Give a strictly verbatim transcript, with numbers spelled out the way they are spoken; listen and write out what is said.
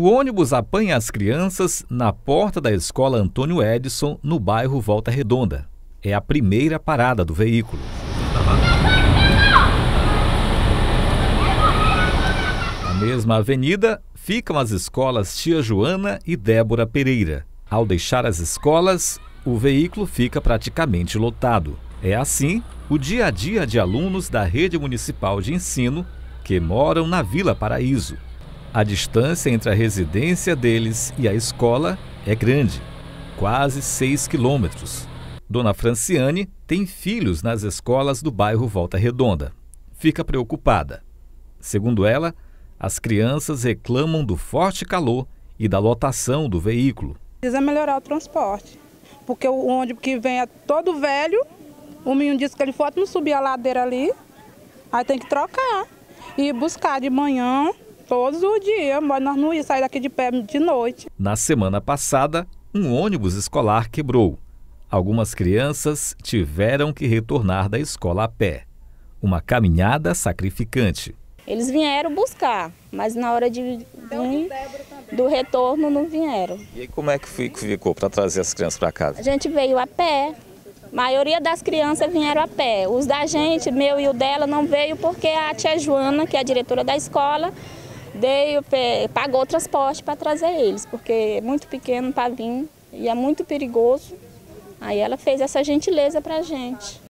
O ônibus apanha as crianças na porta da escola Antônio Edison, no bairro Volta Redonda. É a primeira parada do veículo. Na mesma avenida ficam as escolas Tia Joana e Débora Pereira. Ao deixar as escolas, o veículo fica praticamente lotado. É assim o dia a dia de alunos da rede municipal de ensino que moram na Vila Paraíso. A distância entre a residência deles e a escola é grande, quase seis quilômetros. Dona Franciane tem filhos nas escolas do bairro Volta Redonda. Fica preocupada. Segundo ela, as crianças reclamam do forte calor e da lotação do veículo. Precisa melhorar o transporte, porque o ônibus que vem é todo velho, o menino disse que ele pode não subir a ladeira ali, aí tem que trocar e buscar de manhã. Todos os dias, mas nós não íamos sair daqui de pé de noite. Na semana passada, um ônibus escolar quebrou. Algumas crianças tiveram que retornar da escola a pé. Uma caminhada sacrificante. Eles vieram buscar, mas na hora de vir, do retorno não vieram. E aí como é que ficou para trazer as crianças para casa? A gente veio a pé. A maioria das crianças vieram a pé. Os da gente, meu e o dela, não veio porque a tia Joana, que é a diretora da escola, Dei, pagou o transporte para trazer eles, porque é muito pequeno para vir e é muito perigoso. Aí ela fez essa gentileza para a gente.